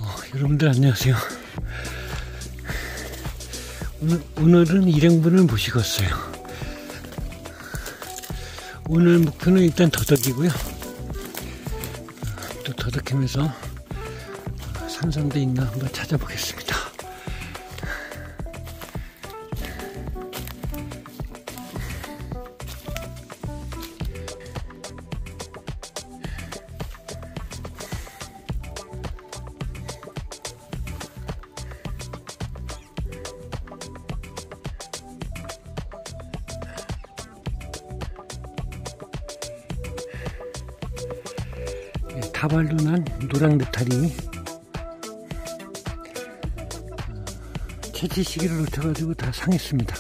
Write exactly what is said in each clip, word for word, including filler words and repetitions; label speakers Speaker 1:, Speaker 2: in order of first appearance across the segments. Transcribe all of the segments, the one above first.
Speaker 1: 어, 여러분들 안녕하세요. 오늘, 오늘은 일행분을 모시고 왔어요. 오늘 목표는 일단 더덕이고요. 또 더덕하면서 산삼도 있나 한번 찾아보겠습니다. 다발로 난 노랑 느타리 채취 시기를 놓쳐가지고 다 상했습니다.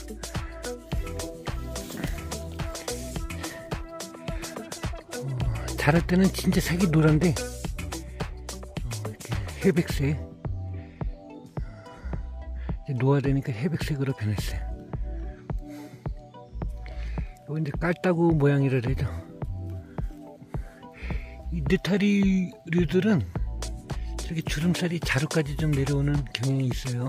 Speaker 1: 어, 자랄 때는 진짜 색이 노란데 어, 이렇게 회백색, 이제 노화되니까 회백색으로 변했어요. 이거 이제 깔따구 모양이라 그러죠. 이 느타리류들은 저렇게 주름살이 자루까지 좀 내려오는 경향이 있어요.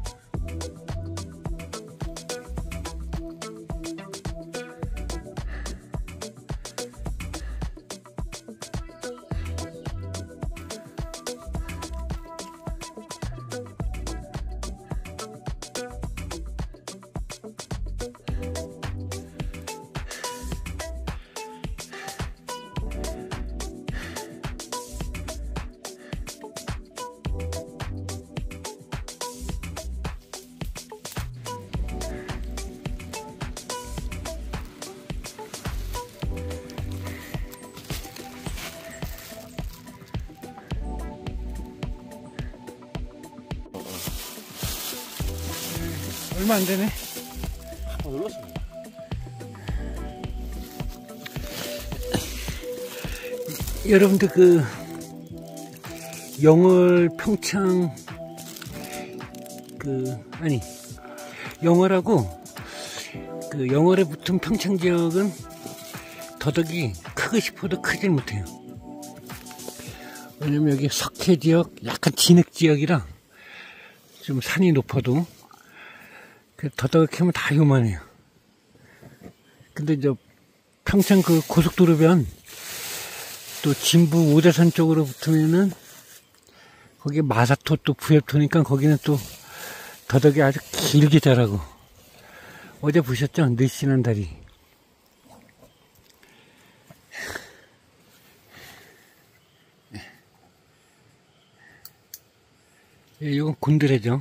Speaker 1: 얼마 안 되네.
Speaker 2: 아, 놀랐습니다.
Speaker 1: 여러분들 그 영월 평창 그 아니 영월하고 그 영월에 붙은 평창 지역은 더덕이 크고 싶어도 크질 못해요. 왜냐면 여기 석회 지역, 약간 진흙 지역이라 좀 산이 높아도 더덕을 캐면 다 요만해요. 근데 저 평창 그 고속도로변 또 진부 오대산 쪽으로 붙으면은 거기에 마사토 또 부엽토니까 거기는 또 더덕이 아주 길게 자라고. 어제 보셨죠? 늘씬한 다리. 예, 이건 곤드레죠.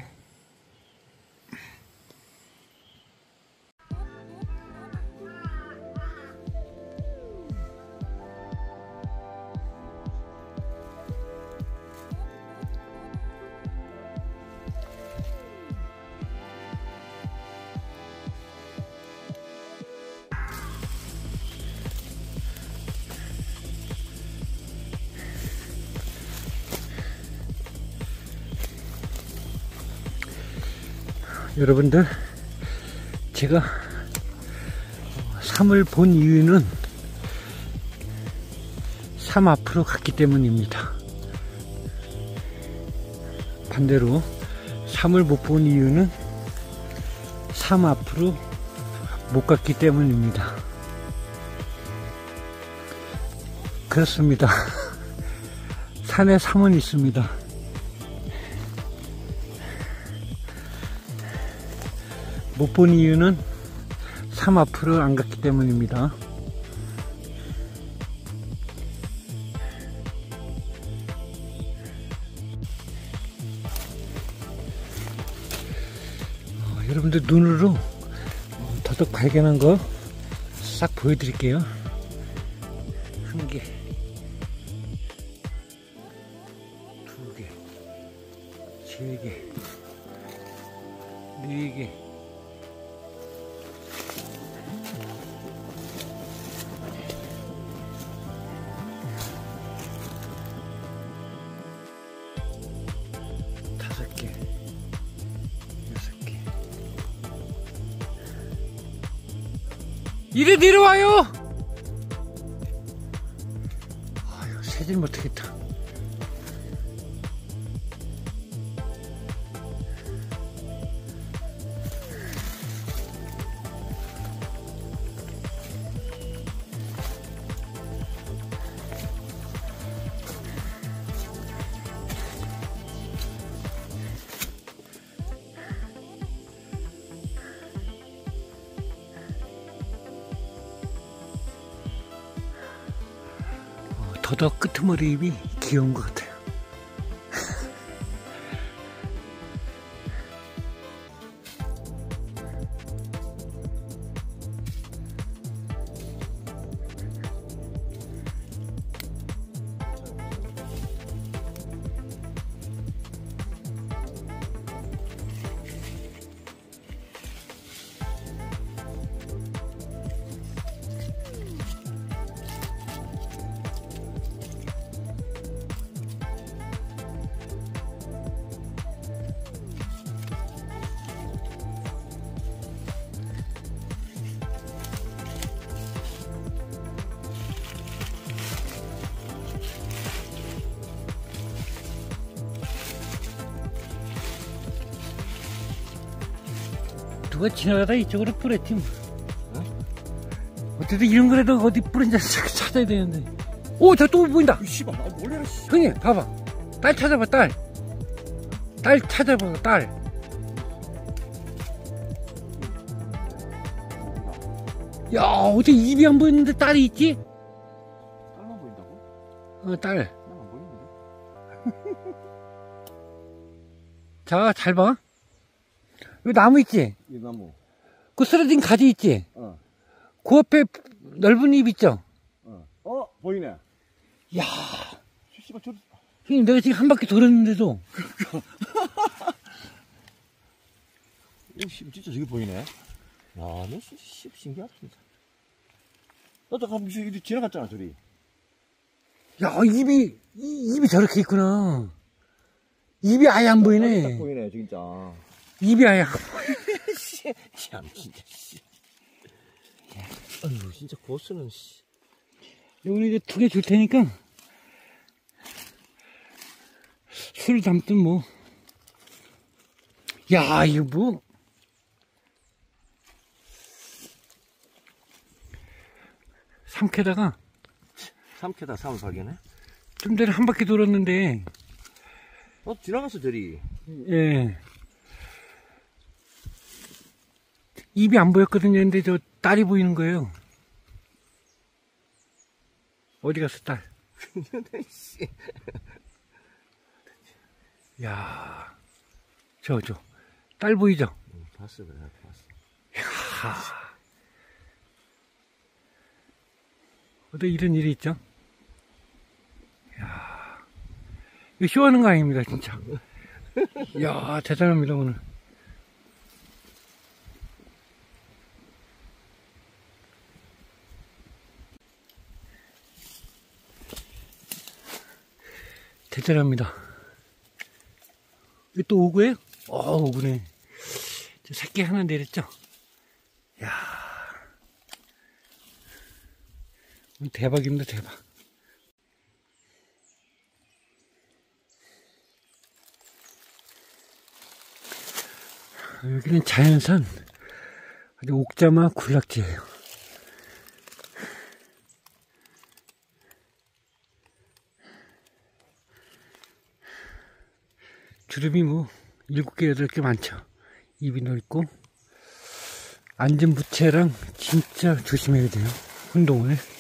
Speaker 1: 여러분들, 제가 삼을 본 이유는 삼 앞으로 갔기 때문입니다. 반대로 삼을 못 본 이유는 삼 앞으로 못 갔기 때문입니다. 그렇습니다. 산에 삼은 있습니다. 못 본 이유는 삼 앞으로 안 갔기 때문입니다. 어, 여러분들 눈으로 더덕 발견한 거 싹 보여드릴게요. 한 개, 두 개, 세 개, 네 개, 다섯 개, 여섯 개. 이리 내려와요! 아유, 세질 못하겠다. 더덕 끄트머리 잎이 귀여운 것 같아요. 누가 지나가다 이쪽으로 뿌렸지 뭐. 어? 어쨌든 이런 거라도 어디 뿌린지 찾아야 되는데. 오, 저 또 보인다.
Speaker 2: 씨발, 나 몰래라, 씨.
Speaker 1: 형님, 봐봐. 딸 찾아봐, 딸. 딸 찾아봐, 딸. 야, 어떻게 입이 안 보이는데 딸이 있지?
Speaker 2: 딸만 보인다고?
Speaker 1: 어, 딸.
Speaker 2: 나안 보이는데?
Speaker 1: 자, 잘 봐. 여기 나무 있지?
Speaker 2: 이 나무.
Speaker 1: 그 쓰러진 가지 있지?
Speaker 2: 어.
Speaker 1: 그 앞에 넓은 잎 있죠?
Speaker 2: 어. 어, 보이네.
Speaker 1: 야,
Speaker 2: 씨발, 저.
Speaker 1: 형님, 내가 지금 한 바퀴 돌았는데도.
Speaker 2: 이 씨, 진짜 저기 보이네. 야, 너 씨, 씨, 신기하다, 진짜. 너도 가면 이리 지나갔잖아, 저리.
Speaker 1: 야, 입이, 이, 입이 저렇게 있구나. 입이 아예 안 보이네.
Speaker 2: 딱 보이네, 진짜.
Speaker 1: 입이 아예 안 보이네.
Speaker 2: 씨, 참, 진짜, 씨. 아유, 진짜 고수는, 씨.
Speaker 1: 오늘 이제 두 개 줄 테니까. 술 담든 뭐. 야, 이거 뭐. 삼캐다가.
Speaker 2: 삼캐다 삼을 발견해?
Speaker 1: 좀 전에 한 바퀴 돌았는데.
Speaker 2: 어, 지나갔어, 저리.
Speaker 1: 예. 입이 안 보였거든요. 근데 저 딸이 보이는 거예요. 어디 갔어, 딸? 야, 저, 저, 딸 보이죠?
Speaker 2: 응, 봤어, 그래, 봤어.
Speaker 1: 야, 어디 이런 일이 있죠? 야, 이거 쇼하는 거 아닙니다, 진짜. 야, 대단합니다, 오늘. 대단합니다. 이거 또 오구예요? 어, 오구네. 저 새끼 하나 내렸죠? 야, 대박입니다, 대박. 여기는 자연산 아주 옥자마 군락지예요. 주름이 뭐 일곱 개 여덟 개 많죠. 입이 넓고 안전부채랑 진짜 조심해야 돼요. 운동을.